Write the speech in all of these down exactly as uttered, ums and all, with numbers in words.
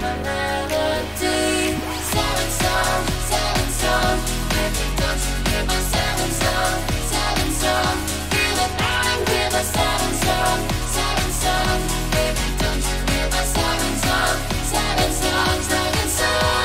my melody. Siren song, siren song, baby, don't you hear my siren song, siren song. Feel it burning, hear my siren song, siren song, baby, don't you hear my siren song, siren song, siren song.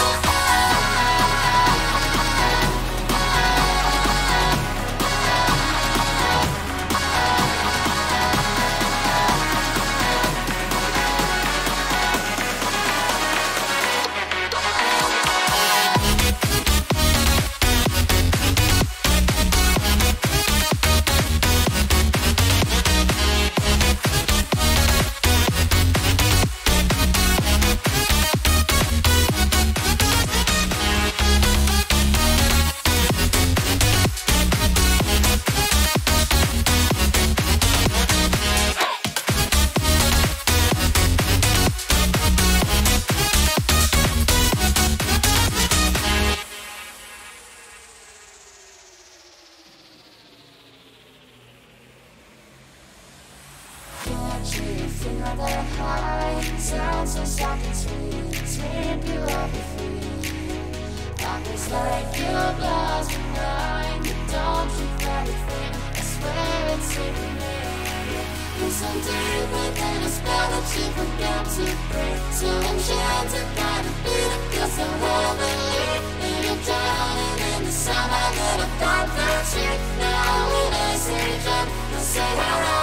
Feel the high, sound so soft and sweet, sweep you off your feet. Darkness like your glass behind, don't you grab your thing, I swear it's saving me. You're so deep within a spell that you forgot to break, so enchanted by the beat, it feels so heavenly. And you're drowning in the sound, I never thought that you. Now when I say jump, you'll say hello.